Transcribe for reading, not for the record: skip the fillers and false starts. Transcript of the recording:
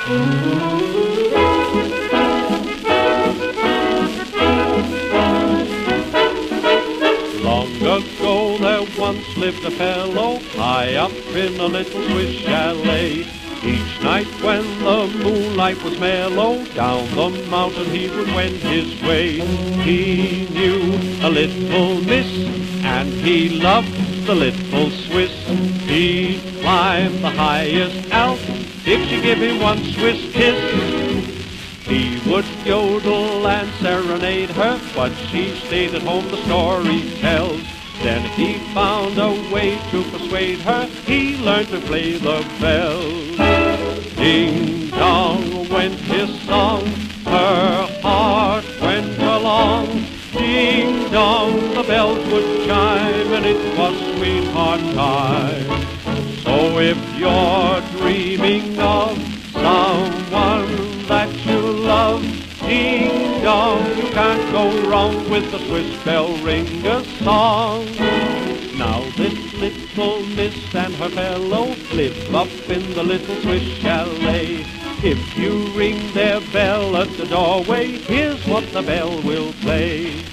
Long ago there once lived a fellow high up in a little Swiss chalet. Each night when the moonlight was mellow, down the mountain he would wend his way. He knew a little miss, and he loved the little Swiss. He'd climb the highest Alp if she give him one Swiss kiss. He would yodel and serenade her, but she stayed at home, the story tells. Then he found a way to persuade her, he learned to play the bells. Ding-dong went his song, her heart went along. Ding-dong, the bells would chime, and it was sweetheart time. So if you're dreaming of someone that you love, ding-dong, you can't go wrong with the Swiss bell ringer song. Now this little miss and her fellow live up in the little Swiss chalet. If you ring their bell at the doorway, here's what the bell will play.